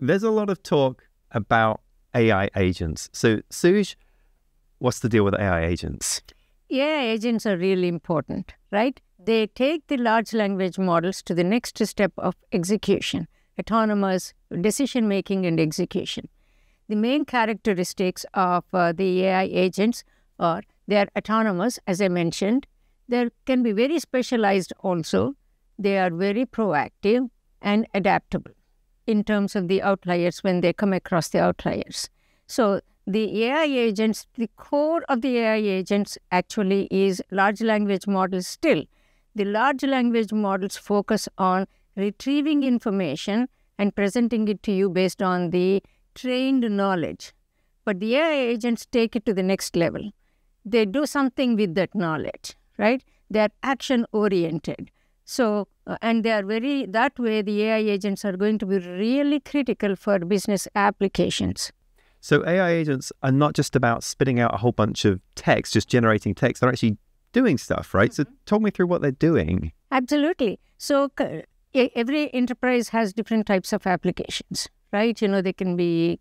there's a lot of talk about AI agents. So, Suj, what's the deal with AI agents? AI agents are really important, right? They take the large language models to the next step of execution, autonomous decision-making and execution. The main characteristics of the AI agents are they are autonomous, as I mentioned. They can be very specialized also. They are very proactive and adaptable in terms of the outliers when they come across the outliers. So the AI agents, the core of the AI agents actually is large language models still. The large language models focus on retrieving information and presenting it to you based on the trained knowledge. But the AI agents take it to the next level. They do something with that knowledge, right? They're action-oriented. So, and they are that way the AI agents are going to be really critical for business applications. So AI agents are not just about spitting out a whole bunch of text, just generating text. They're actually doing stuff, right? So talk me through what they're doing. Absolutely. So every enterprise has different types of applications, right? They can be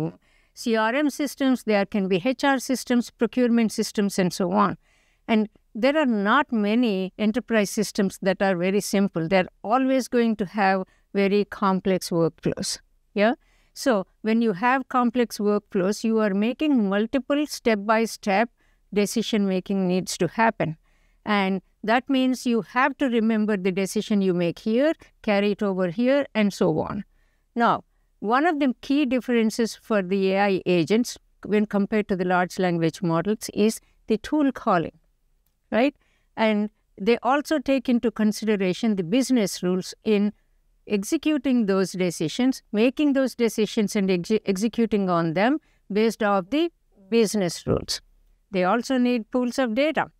CRM systems, there can be HR systems, procurement systems, and so on. And there are not many enterprise systems that are very simple. They're always going to have very complex workflows, yeah? So when you have complex workflows, you are making multiple step-by-step decision-making needs to happen. And that means you have to remember the decision you make here, carry it over here, and so on. Now, one of the key differences for the AI agents when compared to the large language models is the tool calling, right? And they also take into consideration the business rules in executing those decisions, making those decisions and executing on them based off the business rules. They also need pools of data.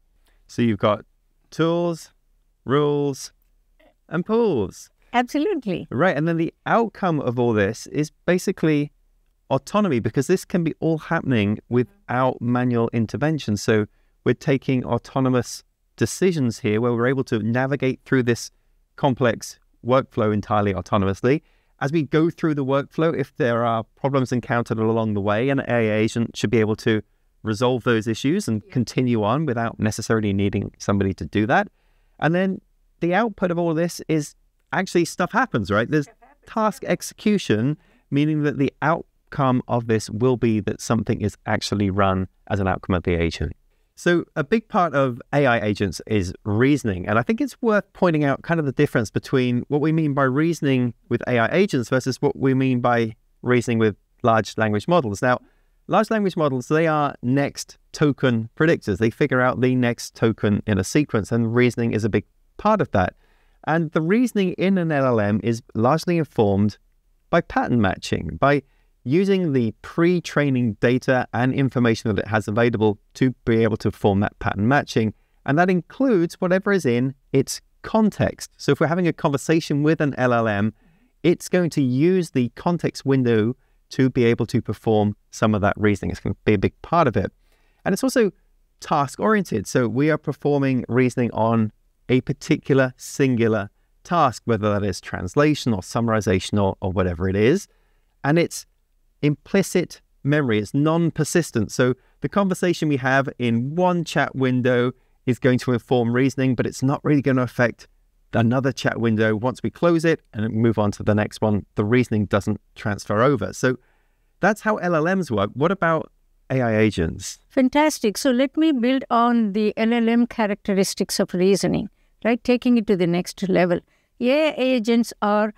So you've got tools, rules, and pools. Absolutely. Right, and then the outcome of all this is basically autonomy, because this can be all happening without manual intervention. So we're taking autonomous decisions here where we're able to navigate through this complex workflow entirely autonomously. As we go through the workflow, if there are problems encountered along the way, an AI agent should be able to resolve those issues and continue on without necessarily needing somebody to do that. And then the output of all this is actually stuff happens, right? There's task execution, meaning that the outcome of this will be that something is actually run as an outcome of the agent. So a big part of AI agents is reasoning. And I think it's worth pointing out kind of the difference between what we mean by reasoning with AI agents versus what we mean by reasoning with large language models. Now, large language models, they are next token predictors. They figure out the next token in a sequence, and reasoning is a big part of that. And the reasoning in an LLM is largely informed by pattern matching, by using the pre-training data and information that it has available to be able to form that pattern matching. And that includes whatever is in its context. So if we're having a conversation with an LLM, it's going to use the context window to be able to perform some of that reasoning. It's going to be a big part of it. And it's also task-oriented. So we are performing reasoning on a particular singular task, whether that is translation or summarization or whatever it is. And it's implicit memory. It's non-persistent. So the conversation we have in one chat window is going to inform reasoning, but it's not really going to affect another chat window. Once we close it and move on to the next one, the reasoning doesn't transfer over. So that's how LLMs work. What about AI agents? Fantastic. So let me build on the LLM characteristics of reasoning, right? Taking it to the next level. AI agents are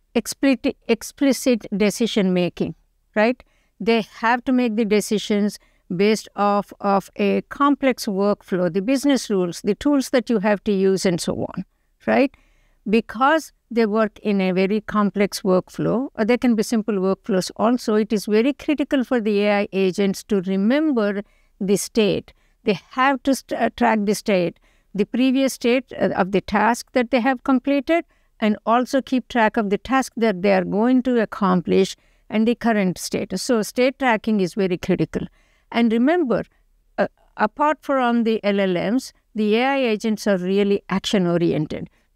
explicit decision making, right? They have to make the decisions based off of a complex workflow, the business rules, the tools that you have to use, and so on, right? Because they work in a very complex workflow, or there can be simple workflows also, it is very critical for the AI agents to remember the state. They have to track the state, the previous state of the task that they have completed, and also keep track of the task that they are going to accomplish and the current state. So state tracking is very critical. And remember, apart from the LLMs, the AI agents are really action-oriented.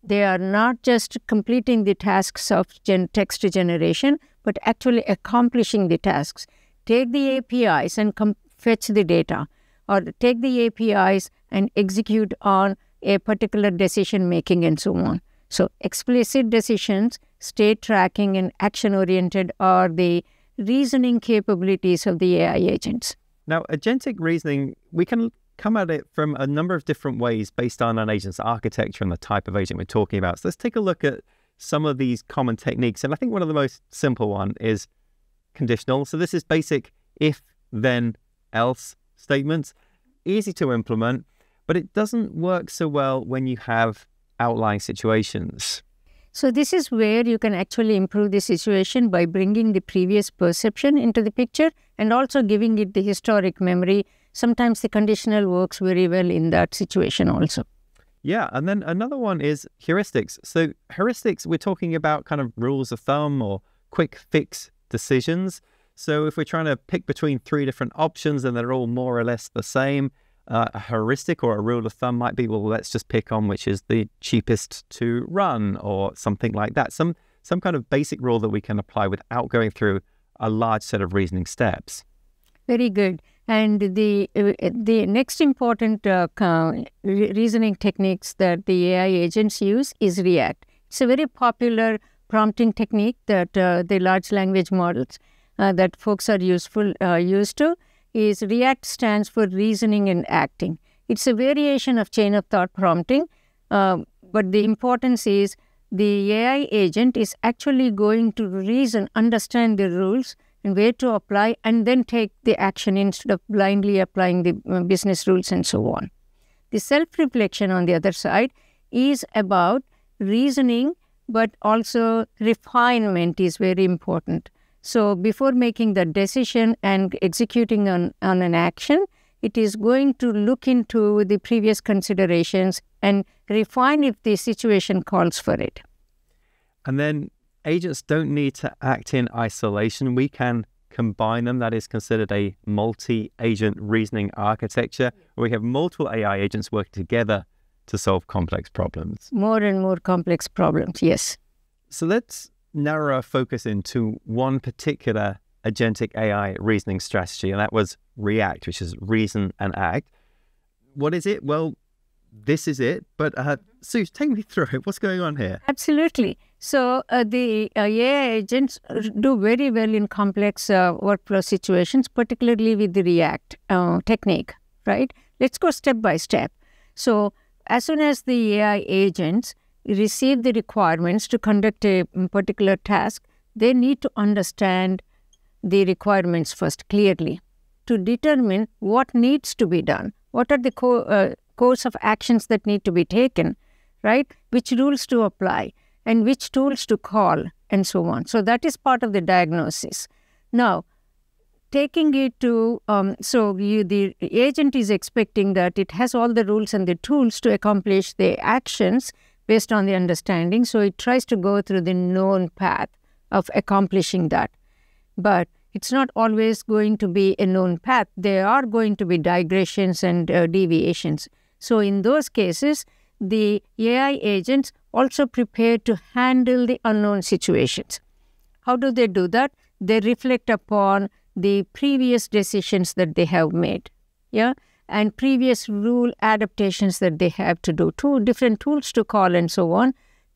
They are not just completing the tasks of text generation, but actually accomplishing the tasks. Take the APIs and fetch the data, or take the APIs and execute on a particular decision making and so on. So explicit decisions, state tracking, and action-oriented are the reasoning capabilities of the AI agents. Now, agentic reasoning, we can come at it from a number of different ways based on an agent's architecture and the type of agent we're talking about. So let's take a look at some of these common techniques. And I think one of the most simple one is conditional. So this is basic if, then, else statements. Easy to implement, but it doesn't work so well when you have outlying situations. So this is where you can actually improve the situation by bringing the previous perception into the picture and also giving it the historic memory. Sometimes the conditional works very well in that situation also. Yeah, and then another one is heuristics. So heuristics, we're talking about kind of rules of thumb or quick fix decisions. So if we're trying to pick between 3 different options and they're all more or less the same, a heuristic or a rule of thumb might be, well, let's just pick on which is the cheapest to run or something like that. Some kind of basic rule that we can apply without going through a large set of reasoning steps. Very good. And the next important reasoning techniques that the AI agents use is ReACT. It's a very popular prompting technique that the large language models that folks are used to. Is ReACT stands for reasoning and acting. It's a variation of chain of thought prompting, but the importance is the AI agent is actually going to reason, understand the rules and where to apply, and then take the action instead of blindly applying the business rules and so on. The self-reflection, on the other side, is about reasoning, but also refinement is very important. So before making the decision and executing on an action, it is going to look into the previous considerations and refine if the situation calls for it. And then agents don't need to act in isolation. We can combine them. That is considered a multi-agent reasoning architecture, where we have multiple AI agents working together to solve complex problems. More and more complex problems, yes. So let's narrow our focus into one particular agentic AI reasoning strategy, and that was ReACT, which is reason and act. What is it? Well, this is it. But Suj, take me through it. What's going on here? Absolutely. So the AI agents do very well in complex workflow situations, particularly with the ReACT technique, right? Let's go step by step. So as soon as the AI agents receive the requirements to conduct a particular task, they need to understand the requirements first clearly to determine what needs to be done, what are the course of actions that need to be taken, right? Which rules to apply and which tools to call and so on. So that is part of the diagnosis. Now, taking it to, the agent is expecting that it has all the rules and the tools to accomplish the actions based on the understanding. So it tries to go through the known path of accomplishing that. But it's not always going to be a known path. There are going to be digressions and deviations. So in those cases, the AI agents also prepare to handle the unknown situations. How do they do that? They reflect upon the previous decisions that they have made, and previous rule adaptations that they have to do, 2 different tools to call and so on,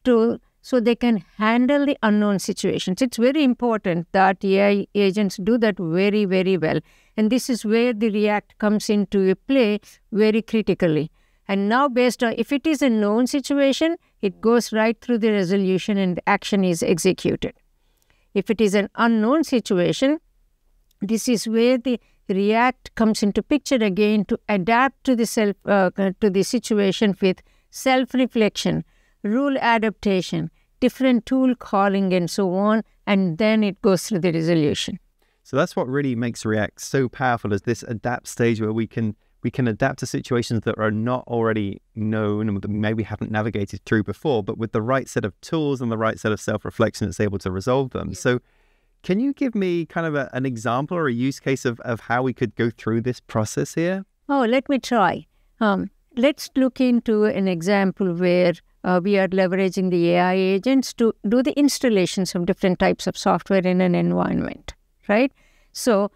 so they can handle the unknown situations. It's very important that AI agents do that very, very well. And this is where the ReACT comes into play very critically. And now based on, if it is a known situation, it goes right through the resolution and action is executed. If it is an unknown situation, this is where the ReACT comes into picture again to adapt to the situation with self-reflection, rule adaptation, different tool calling and so on, and then it goes through the resolution. So that's what really makes ReACT so powerful, is this adapt stage where we can adapt to situations that are not already known and that maybe haven't navigated through before, but with the right set of tools and the right set of self-reflection, it's able to resolve them. Yeah. So can you give me kind of an example or a use case of how we could go through this process here? Oh, let me try. Let's look into an example where we are leveraging the AI agents to do the installations of different types of software in an environment, right? So,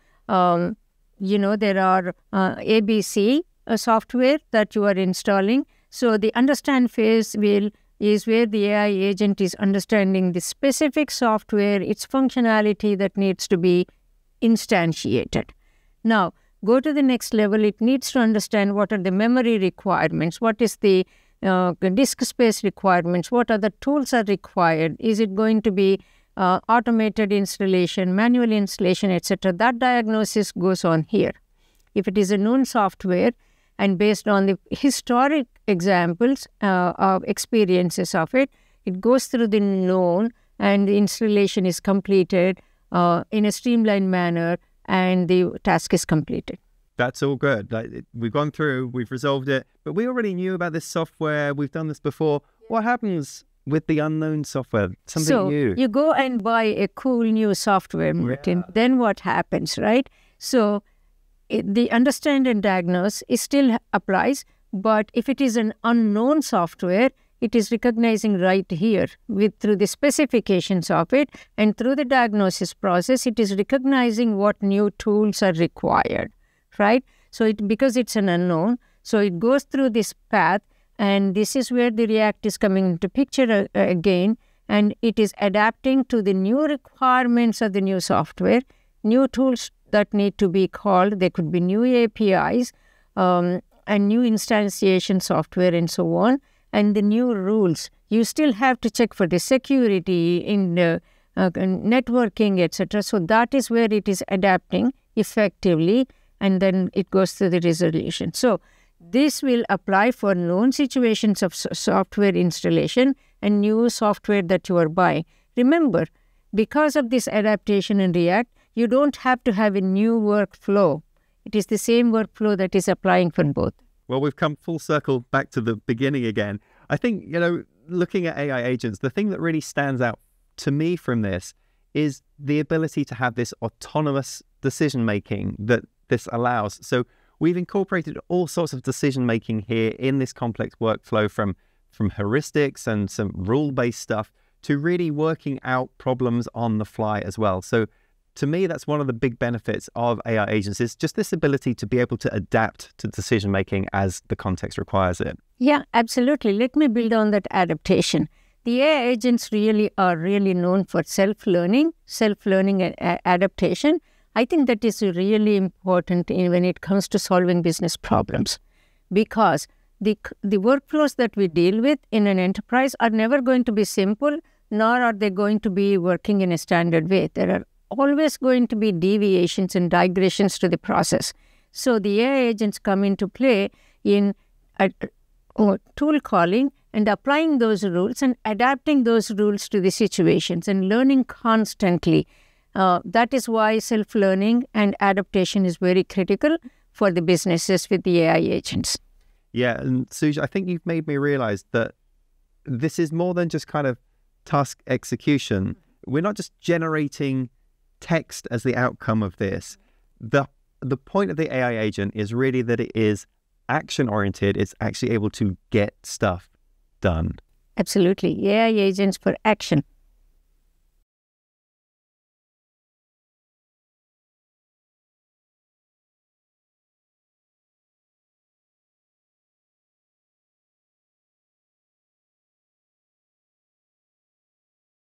there are ABC software that you are installing. So the understand phase is where the AI agent is understanding the specific software, its functionality that needs to be instantiated. Now, go to the next level. It needs to understand what are the memory requirements, what is the disk space requirements, what other tools are required. Is it going to be automated installation, manual installation, etc.? That diagnosis goes on here. If it is a known software, and based on the historic examples of experiences of it, it goes through the known and the installation is completed in a streamlined manner and the task is completed. That's all good. Like, we've gone through, we've resolved it, but we already knew about this software. We've done this before. What happens with the unknown software? Something new. So you go and buy a cool new software, Martin. Yeah. Then what happens, right? So the understand and diagnose still applies, but if it is an unknown software, it is recognizing right here through the specifications of it, and through the diagnosis process, it is recognizing what new tools are required, right? So because it's an unknown, so it goes through this path, and this is where the React is coming into picture again, and it is adapting to the new requirements of the new software, new tools that need to be called. There could be new APIs and new instantiation software and so on, and the new rules. You still have to check for the security in the networking, etc. So that is where it is adapting effectively, and then it goes through the resolution. So this will apply for known situations of software installation and new software that you are buying. Remember, because of this adaptation in React, you don't have to have a new workflow. It is the same workflow that is applying for both. Well, we've come full circle back to the beginning again. I think, looking at AI agents, the thing that really stands out to me from this is the ability to have this autonomous decision-making that this allows. So we've incorporated all sorts of decision-making here in this complex workflow, from heuristics and some rule-based stuff to really working out problems on the fly as well. So to me, that's one of the big benefits of AI agents, is just this ability to be able to adapt to decision-making as the context requires it. Yeah, absolutely. Let me build on that adaptation. The AI agents are really known for self-learning and adaptation. I think that is really important when it comes to solving business problems, because the workflows that we deal with in an enterprise are never going to be simple, nor are they going to be working in a standard way. There are always going to be deviations and digressions to the process. So the AI agents come into play in tool calling and applying those rules and adapting those rules to the situations and learning constantly. That is why self-learning and adaptation is very critical for the businesses with the AI agents. Yeah, and Suj, I think you've made me realize that this is more than just kind of task execution. We're not just generating text as the outcome of this. The point of the AI agent is really that it is action-oriented. It's actually able to get stuff done. Absolutely. AI agents for action.